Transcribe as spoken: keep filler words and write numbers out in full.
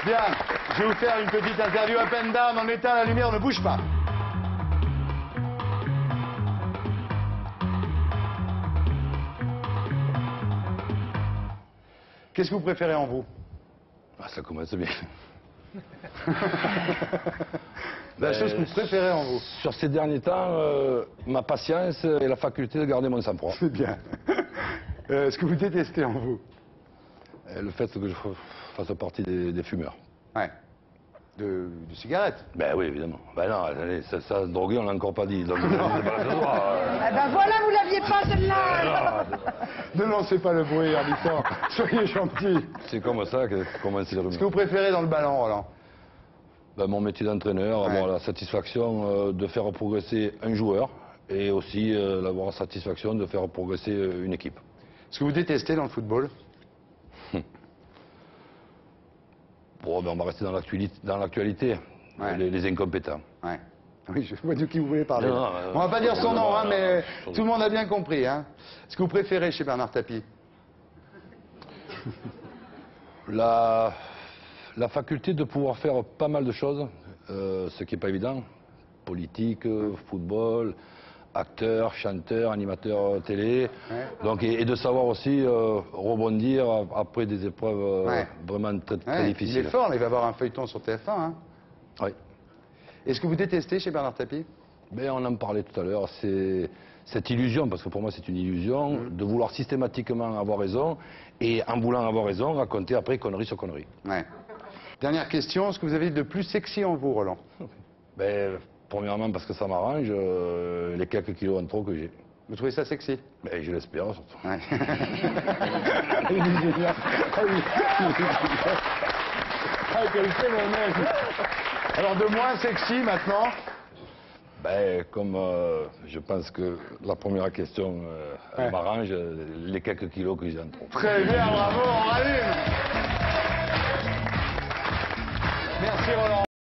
Bien, je vais vous faire une petite interview up and down. On éteint la lumière, on ne bouge pas. Qu'est-ce que vous préférez en vous? Ah, ça commence bien. La chose que vous préférez en vous? Sur ces derniers temps, euh, ma patience et la faculté de garder mon sang-froid. C'est bien. Euh, ce que vous détestez en vous? Et le fait que je fasse partie des, des fumeurs. Ouais. De, de cigarettes? Ben oui, évidemment. Ben non, allez, ça, ça drogué, on l'a encore pas dit. Donc, c'est pas la chose. Ah ben voilà, vous l'aviez pas celle-là. Ne lancez pas le bruit, habitant. Soyez gentil. C'est comme ça que commencent les rumeurs. Ce que vous préférez dans le ballon, Roland? Ben, mon métier d'entraîneur, Ouais. avoir la satisfaction euh, de faire progresser un joueur et aussi euh, avoir la satisfaction de faire progresser euh, une équipe. Ce que vous détestez dans le football? Bon, ben, on va rester dans l'actualité, dans l'actualité. Ouais. Les, les incompétents. Ouais. Oui, je vois de qui vous voulez parler. Non, non, euh, on va pas dire son non, nom, hein, non, mais non, tout le monde a bien compris. Hein. Ce que vous préférez chez Bernard Tapie? La, la faculté de pouvoir faire pas mal de choses, euh, ce qui n'est pas évident. Politique, euh, football, acteur, chanteur, animateur euh, télé. Ouais. Donc, et, et de savoir aussi euh, rebondir après des épreuves euh, Ouais. vraiment très, très Ouais, difficiles. il est fort, il va avoir un feuilleton sur T F un. Hein. Oui. Et ce que vous détestez chez Bernard Tapie? Ben, on en parlait tout à l'heure, c'est cette illusion, parce que pour moi c'est une illusion, Mmh. de vouloir systématiquement avoir raison, et en voulant avoir raison, raconter après connerie sur connerie. Ouais. Dernière question, ce que vous avez de plus sexy en vous, Roland? Ben, premièrement parce que ça m'arrange, euh, les quelques kilos en trop que j'ai. Vous trouvez ça sexy? Ben, je l'espère surtout. Ouais. Il est génial. Ah oui. Ah, quel phénomène. Alors, de moins sexy maintenant? Ben, comme euh, je pense que la première question euh, elle Ouais. m'arrange, les quelques kilos que j'ai en trop. Très bien, bravo.